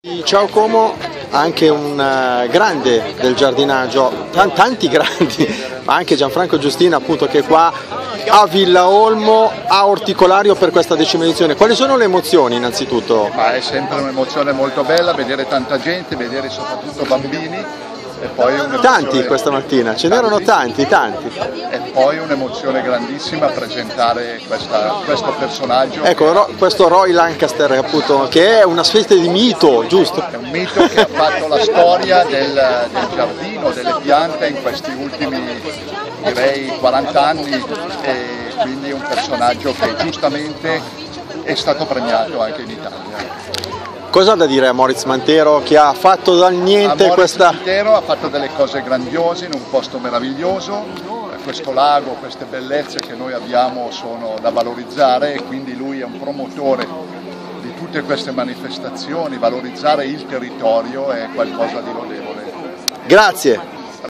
Ciao Como, anche un grande del giardinaggio, tanti grandi, ma anche Gianfranco Giustina appunto che è qua a Villa Olmo, a Orticolario per questa 10ª edizione. Quali sono le emozioni innanzitutto? È sempre un'emozione molto bella vedere tanta gente, vedere soprattutto bambini. E poi tanti questa mattina, ce n'erano tanti. E poi un'emozione grandissima presentare questo personaggio. Ecco, questo Roy Lancaster appunto, che è una specie di mito, giusto? È un mito che ha fatto la storia del giardino, delle piante in questi ultimi, direi, 40 anni, e quindi un personaggio che giustamente è stato premiato anche in Italia. Cosa ha da dire a Moritz Mantero che ha fatto dal niente questa... Mantero ha fatto delle cose grandiose in un posto meraviglioso, questo lago, queste bellezze che noi abbiamo sono da valorizzare e quindi lui è un promotore di tutte queste manifestazioni, valorizzare il territorio è qualcosa di lodevole. Grazie.